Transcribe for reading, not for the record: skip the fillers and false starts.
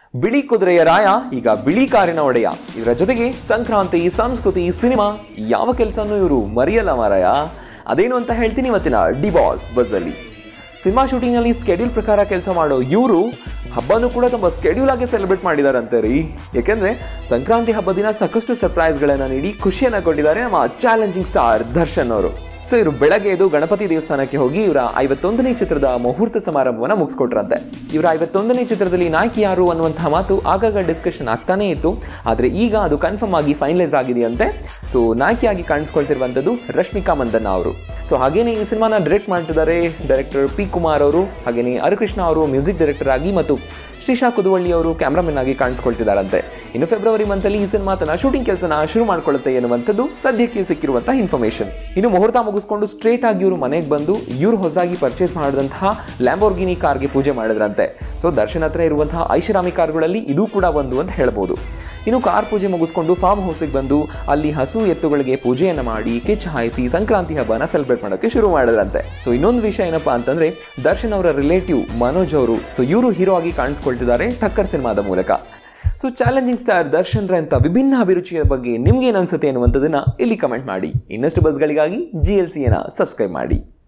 ಬಿಳಿ ಕುದುರೆಯ ರಾಯ ಈಗ ಬಿಳಿ ಕಾರಿನ ಒಡೆಯ. ಇದರ ಜೊತೆಗೆ ಸಂಕ್ರಾಂತಿ, ಸಂಸ್ಕೃತಿ, ಸಿನಿಮಾ ಯಾವ ಕೆಲಸನೂ ಇವರು ಮರೆಯಲ್ಲ ಮಾರಾಯ. ಅದೇನು ಅಂತ ಹೇಳ್ತೀನಿ ಇವತ್ತಿನ ಡಿ ಬಾಸ್ ಬಸ್ ಅಲ್ಲಿ. ಸಿನಿಮಾ ಶೂಟಿಂಗ್ ನಲ್ಲಿ ಸ್ಕೆಡ್ಯೂಲ್ ಪ್ರಕಾರ ಕೆಲಸ ಮಾಡೋ ಇವರು ಹಬ್ಬನೂ ಕೂಡ ತುಂಬಾ ಸ್ಕೆಡ್ಯೂಲ್ ಆಗಿ ಸೆಲೆಬ್ರೇಟ್ ಮಾಡಿದಾರಂತೆ ರೀ. ಯಾಕೆಂದ್ರೆ ಸಂಕ್ರಾಂತಿ ಹಬ್ಬ ದಿನ ಸಾಕಷ್ಟು ಸರ್ಪ್ರೈಸ್ ಗಳನ್ನ ನೀಡಿ ಖುಷಿಯನ್ನ ಕೊಟ್ಟಿದ್ದಾರೆ ನಮ್ಮ ಚಾಲೆಂಜಿಂಗ್ ಸ್ಟಾರ್ ದರ್ಶನ್ ಅವರು. ಸೊ ಇವರು ಬೆಳಗ್ಗೆ ಎದ್ದು ಗಣಪತಿ ದೇವಸ್ಥಾನಕ್ಕೆ ಹೋಗಿ ಇವರ 51ನೇ ಚಿತ್ರದ ಮುಹೂರ್ತ ಸಮಾರಂಭವನ್ನ ಮುಗಿಸ್ಕೊಟ್ರಂತೆ. ಇವರ 51ನೇ ಚಿತ್ರದಲ್ಲಿ ನಾಯಕಿ ಯಾರು ಅನ್ನುವಂತಹ ಮಾತು ಆಗಾಗ ಡಿಸ್ಕಷನ್ ಆಗ್ತಾನೆ ಇತ್ತು. ಆದ್ರೆ ಈಗ ಅದು ಕನ್ಫರ್ಮ್ ಆಗಿ ಫೈನಲೈಸ್ ಆಗಿದೆಯಂತೆ. ಸೊ ನಾಯಕಿಯಾಗಿ ಕಾಣಿಸ್ಕೊಳ್ತಿರುವಂತದ್ದು ರಶ್ಮಿಕಾ ಮಂದಣ್ಣ ಅವರು. ಸೊ ಹಾಗೇನೆ ಈ ಸಿನಿಮಾನ ಡೈರೆಕ್ಟ್ ಮಾಡ್ತಿದ್ದಾರೆ ಡೈರೆಕ್ಟರ್ ಪಿ ಕುಮಾರ್ ಅವರು. ಹಾಗೇನೆ ಹರಿಕೃಷ್ಣ ಅವರು ಮ್ಯೂಸಿಕ್ ಡೈರೆಕ್ಟರ್ ಆಗಿ ಮತ್ತು ಶ್ರೀಶಾ ಕುದುವಳ್ಳಿ ಅವರು ಕ್ಯಾಮ್ರಾಮನ್ ಆಗಿ ಕಾಣಿಸ್ಕೊಳ್ತಿದ್ದಾರಂತೆ. ಇನ್ನು ಫೆಬ್ರವರಿ ಮಂತಲ್ಲಿ ಈ ಸಿನಿಮಾ ತನ್ನ ಶೂಟಿಂಗ್ ಕೆಲಸನ ಶುರು ಮಾಡ್ಕೊಳ್ಳುತ್ತೆ ಎನ್ನುವಂಥದ್ದು ಸದ್ಯಕ್ಕೆ ಸಿಕ್ಕಿರುವಂತಹ ಇನ್ಫಾರ್ಮೇಶನ್. ಇನ್ನು ಮುಹೂರ್ತ ಮುಗಿಸ್ಕೊಂಡು ಸ್ಟ್ರೇಟ್ ಆಗಿ ಇವರು ಮನೆಗೆ ಬಂದು ಇವರು ಹೊಸದಾಗಿ ಪರ್ಚೇಸ್ ಮಾಡಿದಂತಹ ಲ್ಯಾಂಬೋರ್ಗಿನಿ ಕಾರ್ಗೆ ಪೂಜೆ ಮಾಡಿದ್ರಂತೆ. ಸೊ ದರ್ಶನ್ ಹತ್ರ ಇರುವಂತಹ ಐಷಾರಾಮಿ ಕಾರ್ಗಳಲ್ಲಿ ಇದು ಕೂಡ ಒಂದು ಅಂತ ಹೇಳ್ಬೋದು. ಇನ್ನು ಕಾರ್ ಪೂಜೆ ಮುಗಿಸ್ಕೊಂಡು ಫಾರ್ಮ್ ಹೌಸ್ಗೆ ಬಂದು ಅಲ್ಲಿ ಹಸು ಎತ್ತುಗಳಿಗೆ ಪೂಜೆಯನ್ನು ಮಾಡಿ ಕೆಚ್ಚ ಹಾಯಿಸಿ ಸಂಕ್ರಾಂತಿ ಹಬ್ಬನ ಸೆಲೆಬ್ರೇಟ್ ಮಾಡೋಕ್ಕೆ ಶುರು ಮಾಡಿದ್ರಂತೆ. ಸೊ ಇನ್ನೊಂದು ವಿಷಯ ಏನಪ್ಪಾ ಅಂತಂದ್ರೆ ದರ್ಶನ್ ಅವರ ರಿಲೇಟಿವ್ ಮನೋಜ್ ಅವರು, ಸೊ ಇವರು ಹೀರೋ ಆಗಿ ಕಾಣಿಸ್ಕೊಳ್ತಿದ್ದಾರೆ ಟಕ್ಕರ್ ಸಿನಿಮಾದ ಮೂಲಕ. ಸೊ ಚಾಲೆಂಜಿಂಗ್ ಸ್ಟಾರ್ ದರ್ಶನ್ ಅಂತ ವಿಭಿನ್ನ ಅಭಿರುಚಿಯ ಬಗ್ಗೆ ನಿಮ್ಗೆ ಏನು ಅನ್ಸುತ್ತೆ ಅನ್ನುವಂಥದ್ದನ್ನ ಇಲ್ಲಿ ಕಮೆಂಟ್ ಮಾಡಿ. ಇನ್ನಷ್ಟು ಬಸ್ಗಳಿಗಾಗಿ GLCನ ಸಬ್ಸ್ಕ್ರೈಬ್ ಮಾಡಿ.